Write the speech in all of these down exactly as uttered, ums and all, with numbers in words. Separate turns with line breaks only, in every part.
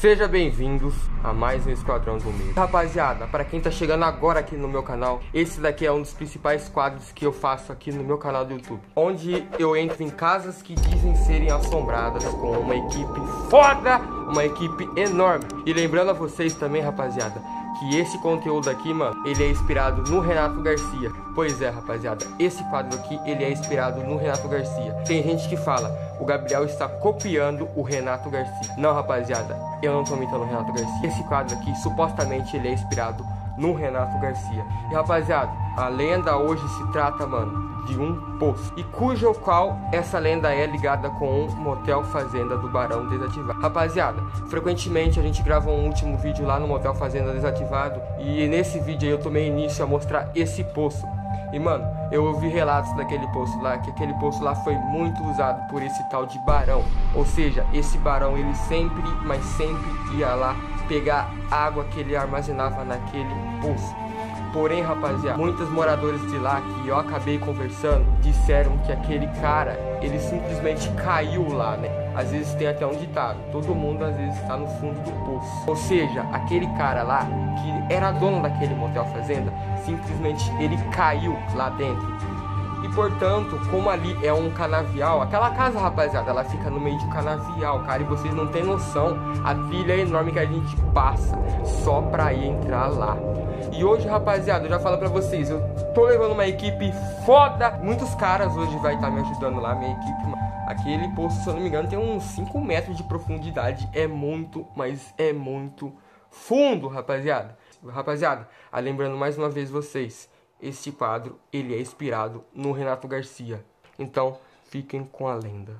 Sejam bem-vindos a mais um Esquadrão do Medo. Rapaziada, para quem tá chegando agora aqui no meu canal, esse daqui é um dos principais quadros que eu faço aqui no meu canal do YouTube, onde eu entro em casas que dizem serem assombradas com uma equipe foda, uma equipe enorme. E lembrando a vocês também, rapaziada, que esse conteúdo aqui, mano, ele é inspirado no Renato Garcia. Pois é, rapaziada, esse quadro aqui, ele é inspirado no Renato Garcia. Tem gente que fala, o Gabriel está copiando o Renato Garcia. Não, rapaziada, eu não tô imitando o Renato Garcia. Esse quadro aqui, supostamente, ele é inspirado no Renato Garcia. E, rapaziada, a lenda hoje se trata, mano, de um poço, e cujo qual essa lenda é ligada com um motel fazenda do Barão Desativado. Rapaziada, frequentemente a gente grava um último vídeo lá no motel fazenda desativado, e nesse vídeo aí eu tomei início a mostrar esse poço. E mano, eu ouvi relatos daquele poço lá, que aquele poço lá foi muito usado por esse tal de barão. Ou seja, esse barão ele sempre, mas sempre ia lá pegar água que ele armazenava naquele poço. Porém, rapaziada, muitos moradores de lá que eu acabei conversando disseram que aquele cara, ele simplesmente caiu lá, né? Às vezes tem até um ditado, todo mundo às vezes está no fundo do poço. Ou seja, aquele cara lá, que era dono daquele motel fazenda, simplesmente ele caiu lá dentro. E portanto, como ali é um canavial, aquela casa, rapaziada, ela fica no meio de um canavial, cara, e vocês não tem noção a trilha enorme que a gente passa só pra ir entrar lá. E hoje, rapaziada, eu já falo pra vocês, eu tô levando uma equipe foda. Muitos caras hoje vai estar me ajudando lá, minha equipe, mano. Aquele poço, se eu não me engano, tem uns cinco metros de profundidade. É muito, mas é muito fundo, rapaziada. Rapaziada, ah, lembrando mais uma vez vocês, este quadro, ele é inspirado no Renato Garcia. Então, fiquem com a lenda.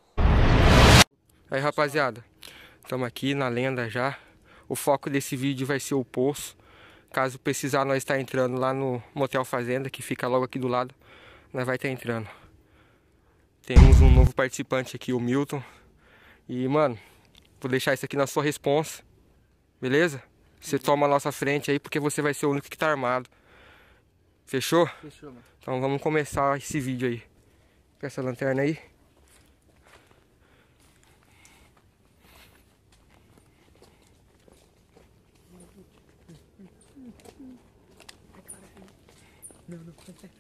Aí, rapaziada, estamos aqui na lenda já. O foco desse vídeo vai ser o poço. Caso precisar, nós está entrando lá no motel fazenda, que fica logo aqui do lado. Nós vai estar entrando. Temos um novo participante aqui, o Milton. E, mano, vou deixar isso aqui na sua responsa. Beleza? Você toma a nossa frente aí, porque você vai ser o único que tá armado. Fechou? Fechou, mano. Então vamos começar esse vídeo aí. Com essa lanterna aí.
Não, não,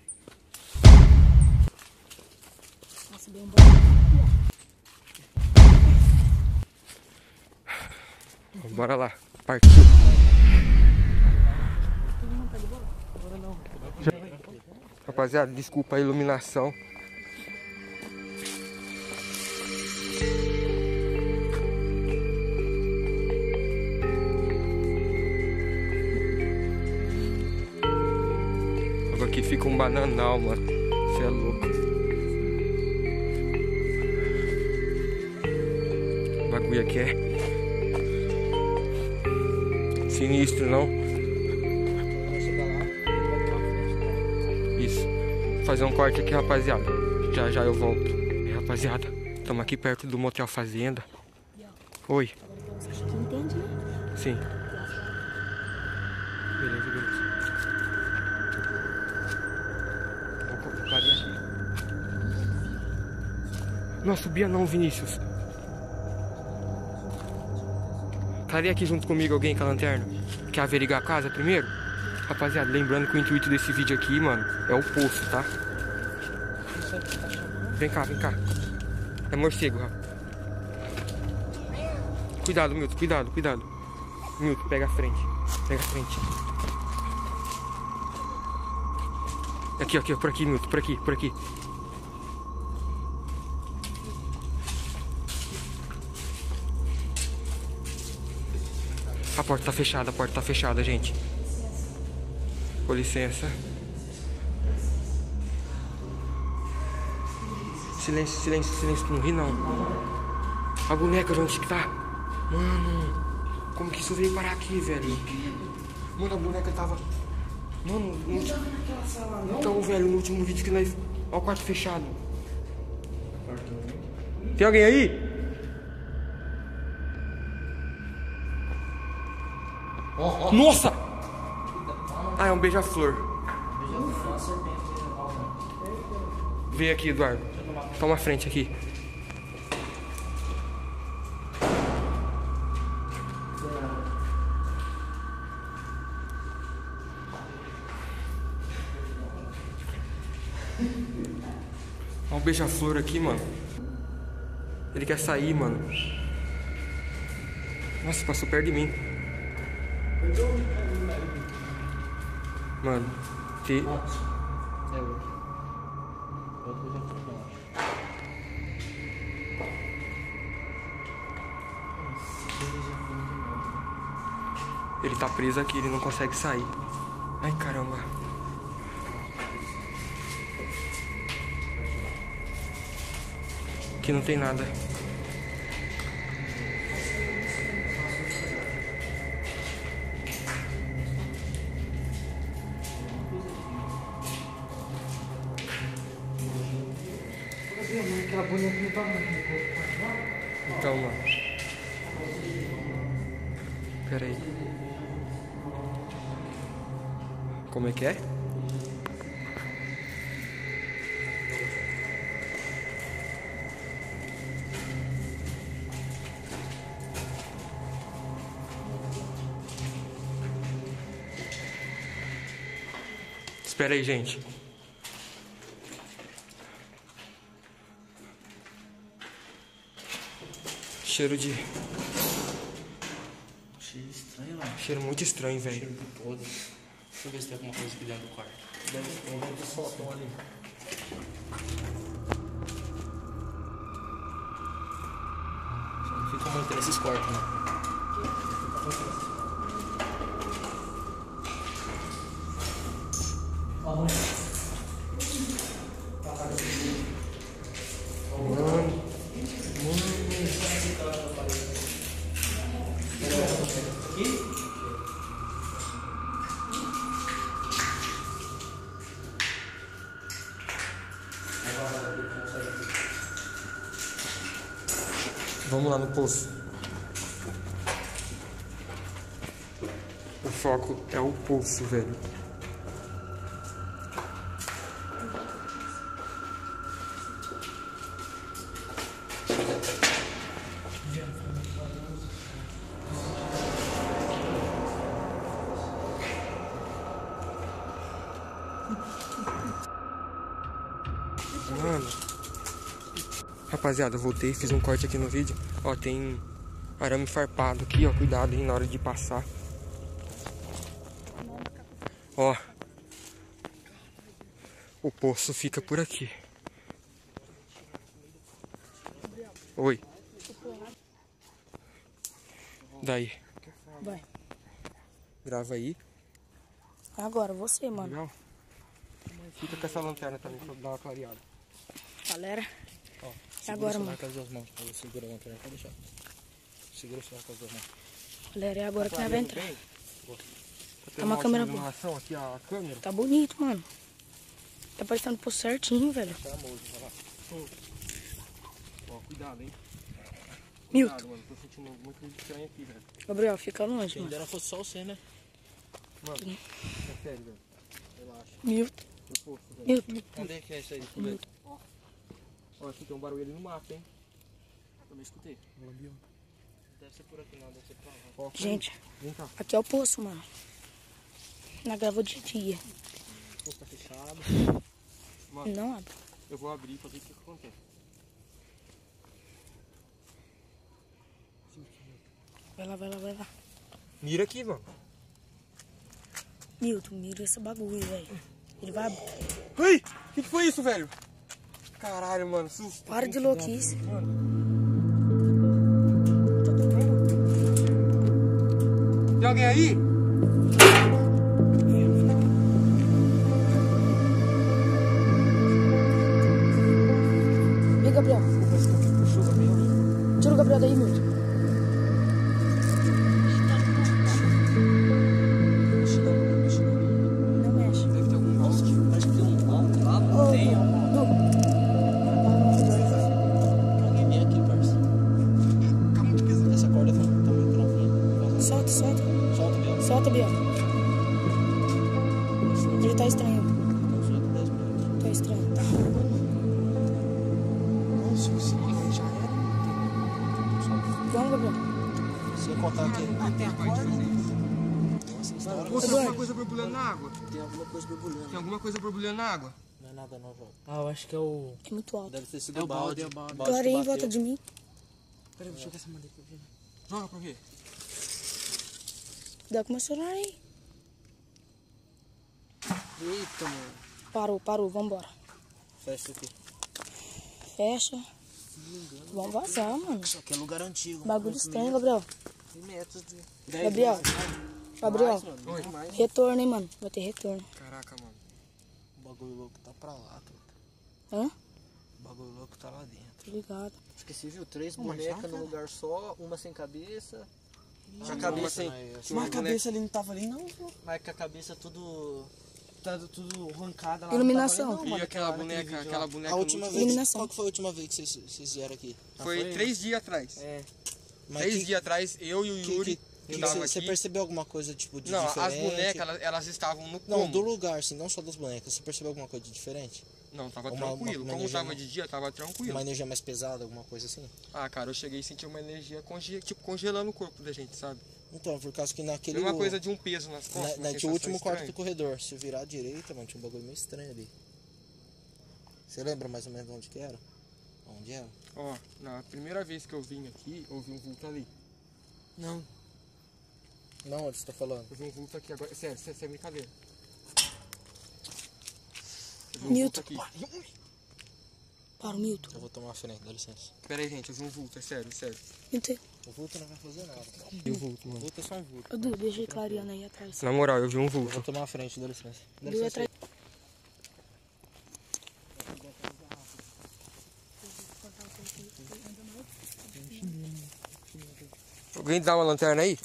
nossa, deu um bom.
Bora lá, partiu. Rapaziada, desculpa a iluminação. Aqui fica um bananal, mano. Você é louco. O bagulho aqui é sinistro, não? Isso. Vou fazer um corte aqui, rapaziada. Já já eu volto. E, rapaziada, estamos aqui perto do motel fazenda. Oi.
Você acha que entende, né?
Sim. Beleza, beleza. Não, subia não, Vinícius. Clareia aqui junto comigo alguém com a lanterna. Quer averiguar a casa primeiro? Rapaziada, lembrando que o intuito desse vídeo aqui, mano, é o poço, tá? Vem cá, vem cá. É morcego, Rafa. Cuidado, Milton, cuidado, cuidado. Milton, pega a frente. Pega a frente. Aqui, aqui, por aqui, Milton, por aqui, por aqui. A porta tá fechada, a porta tá fechada, gente. Com licença. Silêncio, silêncio, silêncio, não ri não. A boneca de onde que tá? Mano, como que isso veio parar aqui, velho? Mano, a boneca tava... Mano, no último... Então, velho, no último vídeo que nós... Ó o quarto fechado. Tem alguém aí? Nossa! Ah, é um beija-flor. Vem aqui, Eduardo. Toma a frente aqui. beija-flor aqui, mano. Ele quer sair, mano. Nossa, passou perto de mim. Mano, te... Ele tá preso aqui, ele não consegue sair. Ai, caramba. Aqui não tem nada. Então, mano. Pera aí. Como é que é? Espera aí, gente. Cheiro de...
Cheiro estranho, mano.
Cheiro muito estranho, velho.
Cheiro de podre. Deixa eu ver se tem alguma coisa aqui dentro do quarto.
Deve ter um soltão ali.
Só não fica muito nesses quartos, né?
Vamos lá no poço. O foco é o poço, velho. Mano, rapaziada, eu voltei, fiz um corte aqui no vídeo. Ó, tem arame farpado aqui, ó, cuidado aí na hora de passar. Ó, o poço fica por aqui. Oi. Daí.
Vai.
Grava aí.
Agora, você, mano.
Legal? Fica com essa lanterna também pra dar uma clareada.
Galera.
Ó,
E agora, mano?
com as duas mãos, pra você segurar a lanterna, pode deixar. Segura só com as duas mãos.
Galera, e agora que nós vai entrar?
Tem
uma câmera boa.
iluminação aqui, a câmera.
Tá bonito, mano. Tá parecendo por certinho, velho.
Tá moço, vai lá.
Ó, cuidado, hein.
Milton.
Cuidado, mano. Tô sentindo muito coisa estranha aqui, velho.
Gabriel, fica longe,
Quem
mano.
dera fosse só você, né?
Mano, é sério, velho.
Relaxa.
Milton.
O poço, velho.
Milton.
Onde é que é isso aí?
Milton.
Ó, aqui tem um barulho ali no mato, hein.
Também escutei. Deve ser por aqui não, deve ser pra lá.
Ó,
Gente,
vem cá.
aqui é o poço, mano. Na grava de dia.
O poço tá fechado.
Mano,
Não abre.
eu vou abrir pra ver o que que acontece.
Vai lá, vai lá, vai lá.
Mira aqui, mano.
Milton, mira esse bagulho, velho. Ele vai abrir.
Ai, o que que foi isso, velho? Caralho, mano, susto.
Para de louquice.
Tem alguém aí?
E Gabriel? Tira o Gabriel daí, Milton. Não mexe.
Deve ter algum balde.
Acho que tem um pau lá,
Ô,
não tem.
Du.
Alguém vem aqui, parça.
Tá muito pesado.
Essa corda tá muito novinha.
Solta, solta.
Solta, Biel.
Solta, Biel. Ele tá estranho.
Então solta dez minutos.
Tá estranho.
Nossa, se liga, já era.
Vamos, Gabriel.
Se eu contar aqui.
Tem a corda.
Nossa, essa hora
Você tem
Eduardo.
alguma coisa borbulhando na água?
tem alguma coisa borbulhando.
Tem alguma coisa borbulhando na água?
Não é nada não, João. Ah, eu acho que é o...
É muito alto.
Deve ter sido é o balde. balde, balde.
Clarei em volta de mim.
Peraí, deixa eu ver essa madeira pra ver. Joga pra ver.
Dá com meu celular aí.
Eita, mano.
Parou, parou, vambora.
Fecha aqui.
Fecha. Vamos vazar, mano.
Isso aqui é lugar antigo.
Bagulho estranho, Gabriel.
Metros de...
Gabriel. Gabriel.
Mais, mano, mais.
Retorno, hein, mano. Vai ter retorno.
Caraca, mano.
O bagulho louco tá pra lá, truta.
Hã?
O bagulho louco tá lá dentro.
Tô ligado.
Acho que você viu três bonecas num lugar só, uma sem cabeça. Tinha a cabeça,
Mas a cabeça ali não tava ali, não.
mas com a cabeça tudo...
Tá tudo arrancada lá.
Iluminação.
Não tava ali, não,
E
mano,
aquela
naquele
boneca,
vídeo
aquela
lá.
boneca.
A última
no-
vez,
Iluminação.
qual que foi a última vez que vocês, vocês vieram aqui?
Foi
foi?
três dias atrás.
É.
Mas
Três
que-
dias atrás, eu e o
que-
Yuri
que- que
estavam
você, você
aqui.
percebeu alguma coisa tipo de
Não,
diferente?
as bonecas, elas, elas estavam no
Não,
cômodo.
do lugar, assim, não só das bonecas. Você percebeu alguma coisa de diferente?
Não, tava
Uma-
tranquilo.
uma- uma
Como
energia
tava
não-
de dia, tava tranquilo.
Uma energia mais pesada, alguma coisa assim?
Ah, cara, eu cheguei e senti uma energia conge... tipo, congelando o corpo da gente, sabe?
Então, por causa que naquele...
Mesma coisa de um peso nas
Na,
costas.
na,
uma
tinha o último
sensação
quarto do
estranha.
corredor. Se virar à direita, mano, tinha um bagulho meio estranho ali. Você lembra mais ou menos onde que era? Onde era?
Ó, na primeira vez que eu vim aqui, eu vi um vulto ali.
Não. Não, onde você tá falando?
Eu vi um vulto aqui agora. Sério, sério, sem brincadeira. Eu vi um
Milton.
vulto aqui.
Para o Milton.
Eu vou tomar a frente, dá licença.
Pera aí, gente, eu vi um vulto, é sério, sério.
Milton.
O vulto não vai fazer nada.
E o vulto,
O
mano.
vulto é só um vulto.
Edu, deixa ele clareando aí atrás.
Na moral, eu vi um
Eu
vulto.
vou tomar a frente, dá licença. Dá
Edu
licença
atrás.
aí.
Alguém dá uma lanterna aí?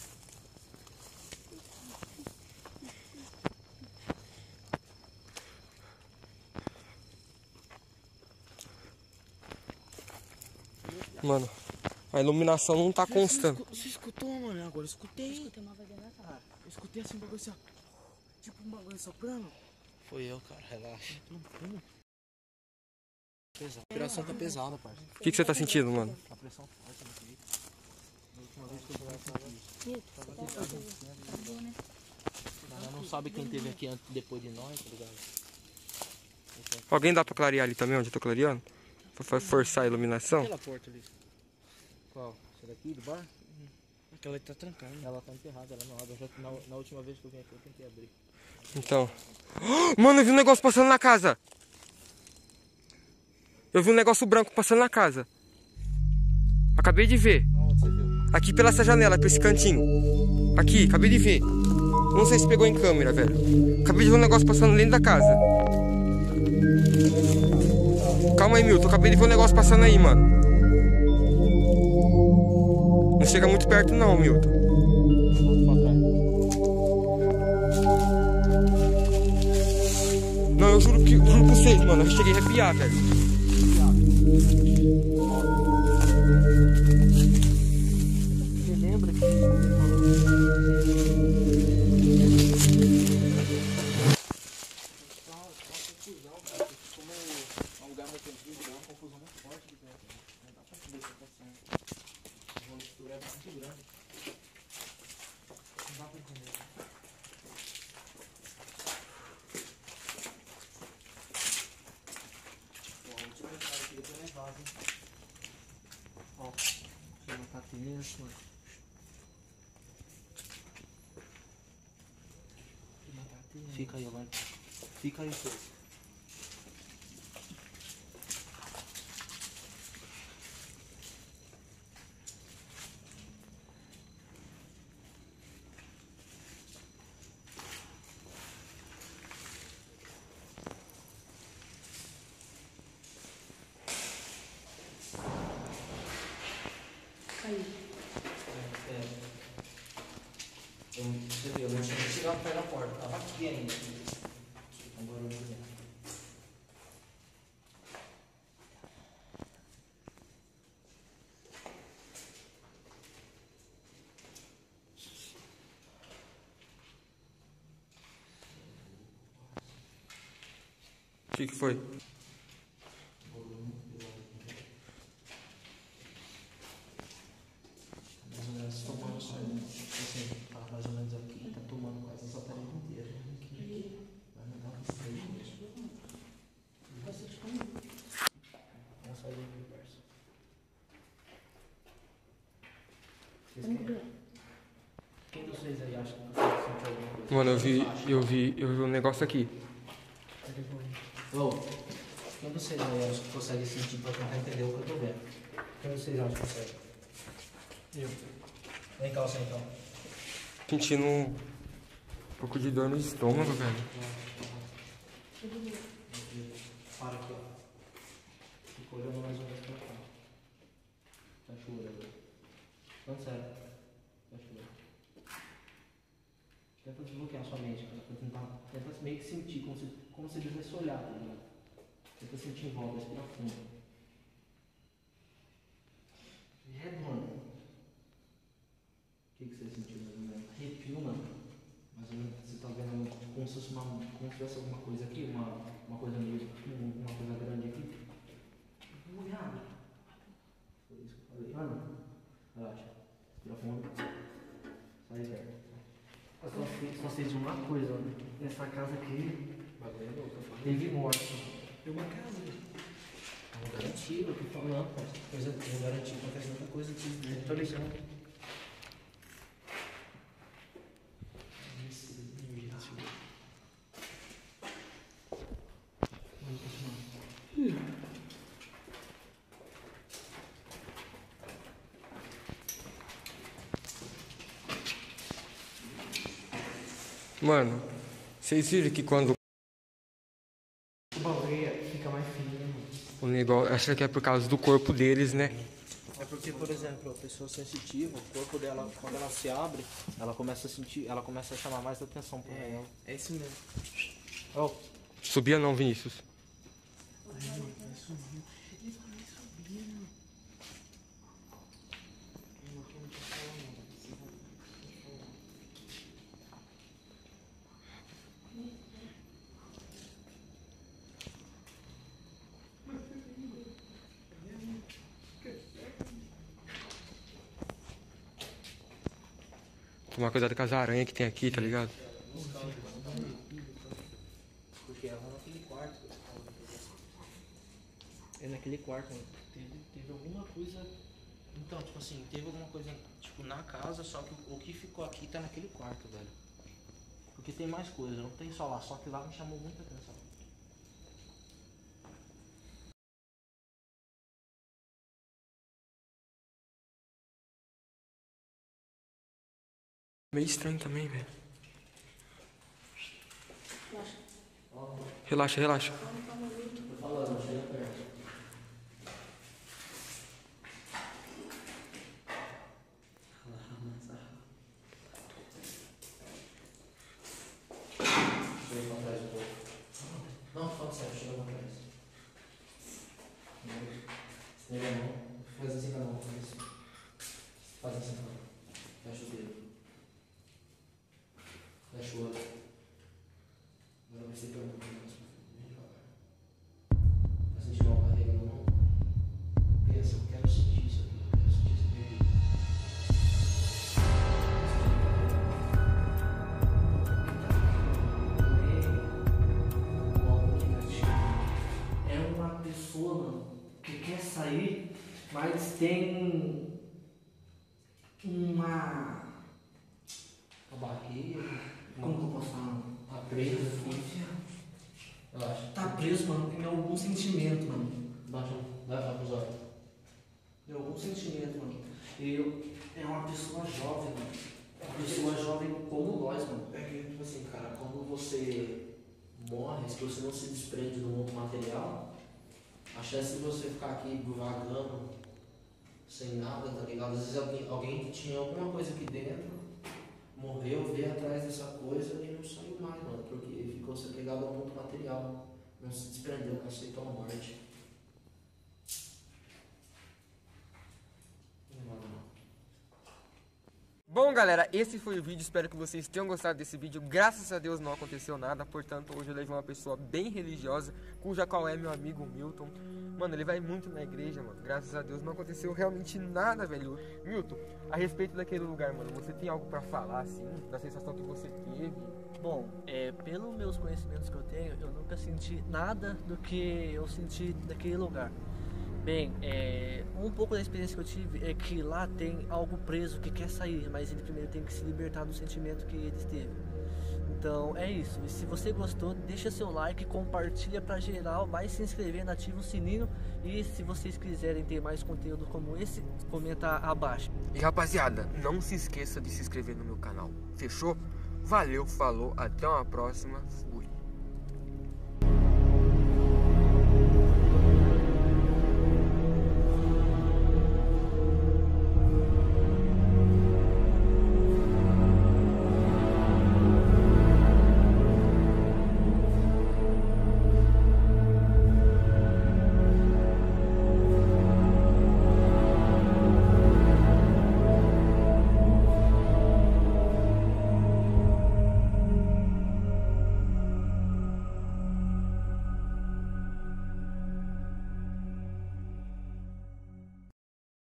Mano, a iluminação não tá constante.
Você escutou, mano? Agora eu escutei.
Tem uma vaga na sala.
Eu escutei assim um bagulho assim, ó. Tipo um bagulho soprando.
Foi eu, cara, relaxa. Pesado. A respiração tá pesada, parça.
O que, que você tá sentindo, mano?
A pressão forte no peito. Na última vez que eu vi
Milton, você tá tá boa, né?
Ela não sabe quem teve aqui antes e depois de nós, tá ligado?
Alguém dá pra clarear ali também, onde eu tô clareando? Pra fa- forçar a iluminação?
Aquela porta ali.
Qual? Essa daqui, do bar?
Aquela que tá trancada.
Ela tá enterrada, ela não abre. Eu já- Na, na última vez que eu vim aqui, eu tentei abrir.
Então. Mano, eu vi um negócio passando na casa. Eu vi um negócio branco passando na casa. Acabei de ver.
Aonde você viu?
Aqui pela essa janela, pra esse cantinho. Aqui, acabei de ver. Não sei se pegou em câmera, velho. Acabei de ver um negócio passando dentro da casa. Calma aí, Milton. Acabei de ver um negócio passando aí, mano. Não chega muito perto não, Milton. Não, eu juro, que, juro pra vocês, mano. Eu cheguei a arrepiar, velho.
Você lembra que... Ó, você não tá tenso, mano. Fica aí agora. Fica aí, filho.
Caiu.
Eu, você viu, eu não tinha chegado perto da porta. Tava aqui ainda. Agora eu vou ver.
O que, que foi?
Mais ou menos tomando só, assim, tá mais ou menos aqui, tá tomando quase essa parede inteira. Vai me dar um freio mesmo.
Quem dos três aí acha que consegue sentir alguma coisa?
Mano, eu vi, eu vi, eu vi um negócio aqui.
Ô, quem dos vocês aí acha que consegue sentir pra tentar entender o que eu tô vendo? Quem dos vocês acha que consegue? Eu. Vem cá, você então.
Sentindo um pouco de dor no estômago, velho.
Para aqui, ó. Fica olhando mais ou menos pra cá. Tá chorando. Não, sério. Tá chorando. Tenta desbloquear a sua mente, cara. Pra tentar, tenta meio que sentir, como se, como se devesse olhar, tá ligado? Tenta sentir em volta, respira fundo. É, mano. O que, que você sentiu mais ou menos? Arrepio, mano. Mais ou menos, você tá vendo como se fosse uma, como se tivesse alguma coisa aqui, uma, uma coisa meio, uma coisa grande aqui. Olhado. Foi isso que eu falei. Mano, relaxa. Respira fundo. Sai perto. Eu só fiz, só fiz uma coisa, mano. Nessa casa aqui, teve morte. Tem uma casa. É um lugar antigo, eu tô falando, parceiro. Coisa, um lugar antigo acontece muita coisa aqui. Né? Tô ligando.
Mano, vocês viram que quando
O bagulho fica mais fino, né, mano?
o negócio, acho que é por causa do corpo deles, né?
É porque, por exemplo, a pessoa sensitiva, o corpo dela, quando ela se abre, ela começa a sentir, ela começa a chamar mais atenção pra ela.
É isso mesmo.
Oh,
Subia não, Vinícius. Tomar cuidado com as aranhas que tem aqui, tá ligado?
porque ela naquele quarto. É naquele quarto, mano. Teve, teve alguma coisa. Então, tipo assim, teve alguma coisa, tipo, na casa, só que o, o que ficou aqui tá naquele quarto, velho. Porque tem mais coisa, não tem só lá, só que lá me chamou muita atenção.
Meio estranho também, velho. Relaxa, relaxa.
Tô falando, chega perto. Chega pra trás um pouco. Não, fala sério, chega pra trás. Estende a mão. Faz assim com a mão, faz assim. Faz assim com a mão. Fecha o dedo. Fecha o olho. Agora vai ser pra mim. Bem devagar. Vai sentir uma barriga na mão? Pensa, eu quero sentir isso aqui. Eu quero sentir esse bebê. É uma pessoa, mano, que quer sair, mas tem uma. Uma barreira. Como que eu posso falar? Tá preso aqui. Relaxa. Tá preso, mano, em algum sentimento, mano. Baixa, vai lá pros olhos. Em algum sentimento, mano. Eu, é uma pessoa jovem, mano. É uma pessoa jovem como nós, mano. É que, tipo assim, cara, quando você morre, se você não se desprende do mundo material, a chance de você ficar aqui vagando sem nada, tá ligado? Às vezes alguém, alguém que tinha alguma coisa aqui dentro morreu, veio atrás dessa coisa e não saiu mais, mano, porque ficou se pegado ao mundo material, não se desprendeu, não aceitou a morte.
Bom, galera, esse foi o vídeo, espero que vocês tenham gostado desse vídeo. Graças a Deus não aconteceu nada, portanto hoje eu levei uma pessoa bem religiosa, cuja qual é meu amigo Milton. Mano, ele vai muito na igreja, mano, graças a Deus não aconteceu realmente nada, velho. Milton, a respeito daquele lugar, mano, você tem algo pra falar, assim, da sensação que você teve?
Bom, é, pelos meus conhecimentos que eu tenho, eu nunca senti nada do que eu senti naquele lugar.
Bem, é, um pouco da experiência que eu tive é que lá tem algo preso que quer sair, mas ele primeiro tem que se libertar do sentimento que ele teve. Então é isso. E se você gostou, deixa seu like, compartilha pra geral, vai se inscrevendo, ativa o sininho. E se vocês quiserem ter mais conteúdo como esse, comenta abaixo.
E rapaziada, não se esqueça de se inscrever no meu canal. Fechou? Valeu, falou, até uma próxima. Fui.